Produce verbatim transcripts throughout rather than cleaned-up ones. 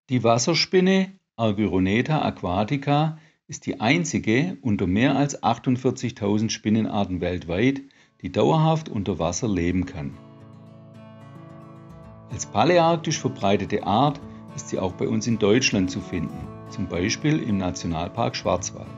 Die Wasserspinne Argyroneta aquatica ist die einzige unter mehr als achtundvierzigtausend Spinnenarten weltweit, die dauerhaft unter Wasser leben kann. Als paläarktisch verbreitete Art ist sie auch bei uns in Deutschland zu finden, zum Beispiel im Nationalpark Schwarzwald.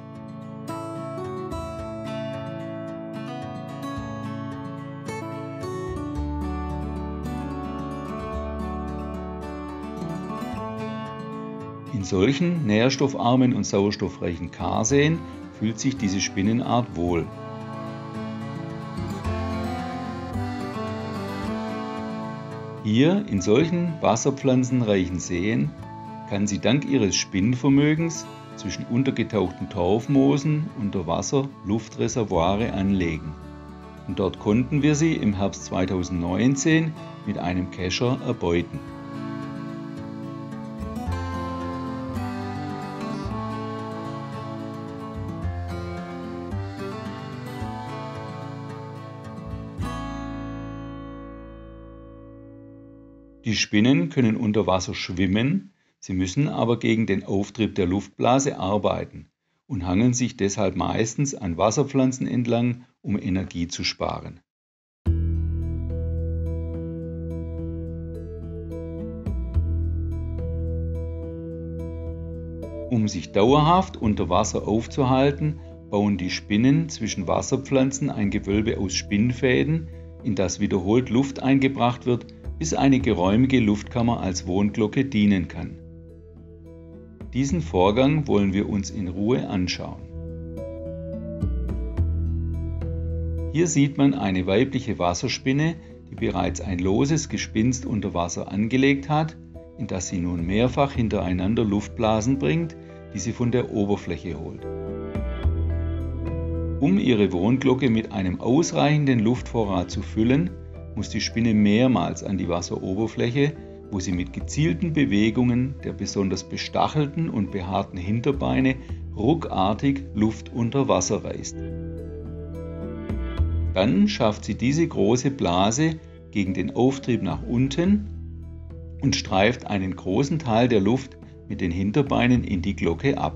In solchen nährstoffarmen und sauerstoffreichen Karseen fühlt sich diese Spinnenart wohl. Hier in solchen wasserpflanzenreichen Seen kann sie dank ihres Spinnvermögens zwischen untergetauchten Torfmoosen unter Wasser Luftreservoire anlegen. Und dort konnten wir sie im Herbst zweitausendneunzehn mit einem Kescher erbeuten. Die Spinnen können unter Wasser schwimmen, sie müssen aber gegen den Auftrieb der Luftblase arbeiten und hangeln sich deshalb meistens an Wasserpflanzen entlang, um Energie zu sparen. Um sich dauerhaft unter Wasser aufzuhalten, bauen die Spinnen zwischen Wasserpflanzen ein Gewölbe aus Spinnfäden, in das wiederholt Luft eingebracht wird, bis eine geräumige Luftkammer als Wohnglocke dienen kann. Diesen Vorgang wollen wir uns in Ruhe anschauen. Hier sieht man eine weibliche Wasserspinne, die bereits ein loses Gespinst unter Wasser angelegt hat, in das sie nun mehrfach hintereinander Luftblasen bringt, die sie von der Oberfläche holt. Um ihre Wohnglocke mit einem ausreichenden Luftvorrat zu füllen, muss die Spinne mehrmals an die Wasseroberfläche, wo sie mit gezielten Bewegungen der besonders bestachelten und behaarten Hinterbeine ruckartig Luft unter Wasser reißt. Dann schafft sie diese große Blase gegen den Auftrieb nach unten und streift einen großen Teil der Luft mit den Hinterbeinen in die Glocke ab.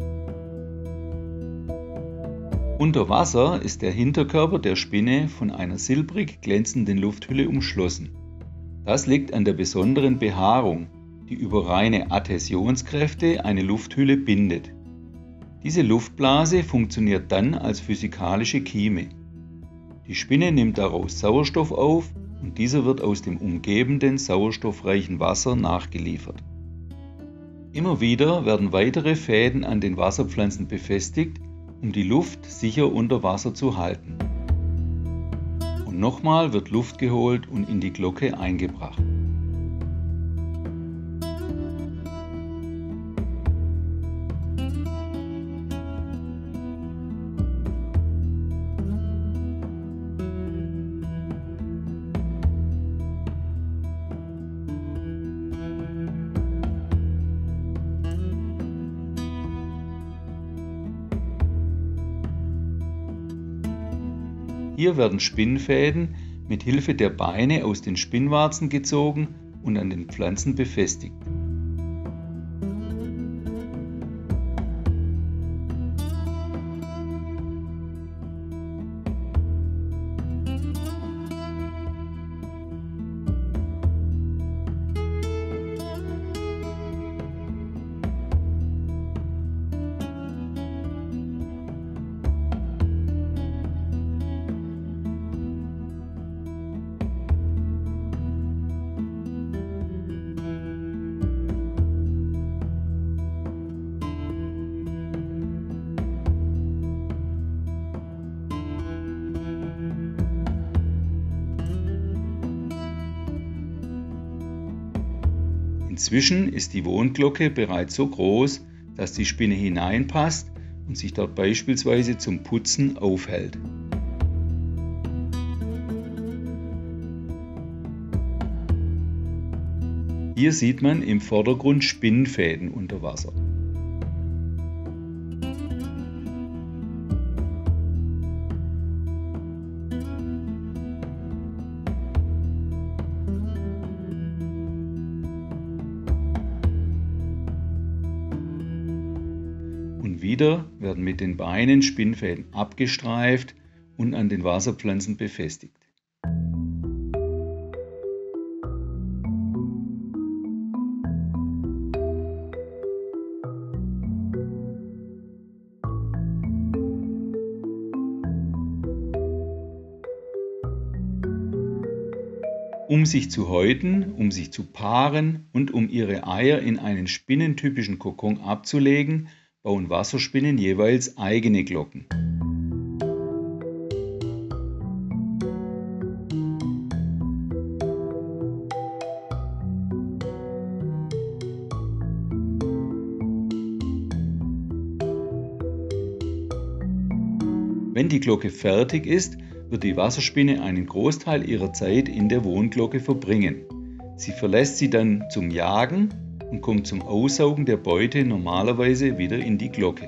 Unter Wasser ist der Hinterkörper der Spinne von einer silbrig glänzenden Lufthülle umschlossen. Das liegt an der besonderen Behaarung, die über reine Adhäsionskräfte eine Lufthülle bindet. Diese Luftblase funktioniert dann als physikalische Kieme. Die Spinne nimmt daraus Sauerstoff auf und dieser wird aus dem umgebenden sauerstoffreichen Wasser nachgeliefert. Immer wieder werden weitere Fäden an den Wasserpflanzen befestigt, um die Luft sicher unter Wasser zu halten. Und nochmal wird Luft geholt und in die Glocke eingebracht. Hier werden Spinnfäden mit Hilfe der Beine aus den Spinnwarzen gezogen und an den Pflanzen befestigt. Inzwischen ist die Wohnglocke bereits so groß, dass die Spinne hineinpasst und sich dort beispielsweise zum Putzen aufhält. Hier sieht man im Vordergrund Spinnfäden unter Wasser. wieder werden mit den Beinen Spinnfäden abgestreift und an den Wasserpflanzen befestigt. Um sich zu häuten, um sich zu paaren und um ihre Eier in einen spinnentypischen Kokon abzulegen, bauen Wasserspinnen jeweils eigene Glocken. Wenn die Glocke fertig ist, wird die Wasserspinne einen Großteil ihrer Zeit in der Wohnglocke verbringen. Sie verlässt sie dann zum Jagen und kommt zum Aussaugen der Beute normalerweise wieder in die Glocke.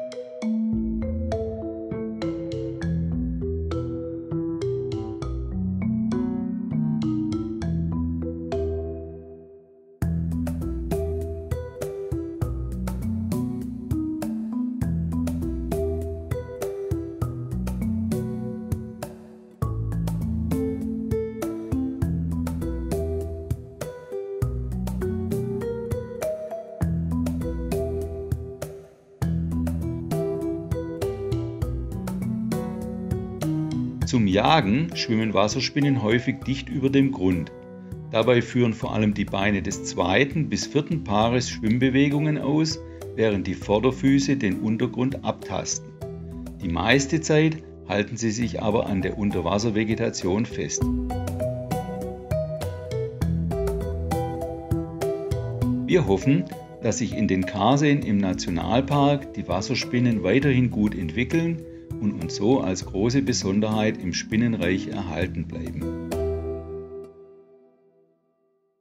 Zum Jagen schwimmen Wasserspinnen häufig dicht über dem Grund. Dabei führen vor allem die Beine des zweiten bis vierten Paares Schwimmbewegungen aus, während die Vorderfüße den Untergrund abtasten. Die meiste Zeit halten sie sich aber an der Unterwasservegetation fest. Wir hoffen, dass sich in den Karseen im Nationalpark die Wasserspinnen weiterhin gut entwickeln und uns so als große Besonderheit im Spinnenreich erhalten bleiben.